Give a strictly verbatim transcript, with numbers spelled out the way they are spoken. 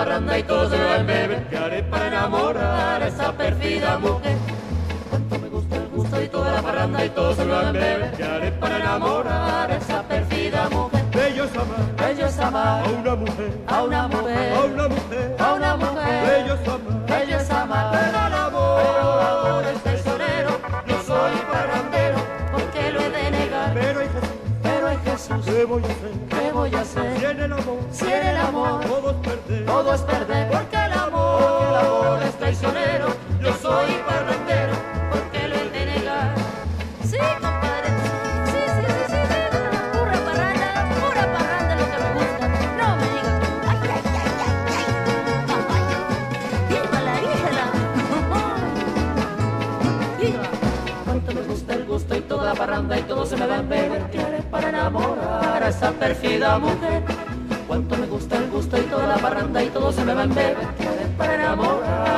parranda y todo se me va en bebé. ¿Qué haré para enamorar a esa perfida mujer? Cuánto me gusta el gusto y toda la parranda y todo se me va en bebé. ¿Qué haré para enamorar a esa perfida mujer? Bello es amar, Bello es amar a una mujer, a una mujer, a una mujer, a una mujer. bello es amar, Bello es amar, pero el amor es traicionero. Yo soy parrandero, porque lo he de negar. pero hay Jesús, Pero es Jesús, ¿qué voy a hacer? ¿qué voy a hacer? Si en el amor, Si en el amor todo es perder, todo es perder, porque el amor, el amor es traicionero. Yo soy parrandero, porque lo he de negar. Sí, compadre, sí, sí, sí, sí, sí. Pura parranda, pura parranda es lo que me gusta. No me digas, ay, ay, ay, ay, ay, caballo. Viva la isla. Viva. Cuánto me gusta el gusto y toda la parranda y todo se me va en beber. ¿Qué haré para enamorar a esa perfida mujer? Cuánto me gusta el gusto y toda la parranda y todo se me va en beber. ¿Qué haré para enamorar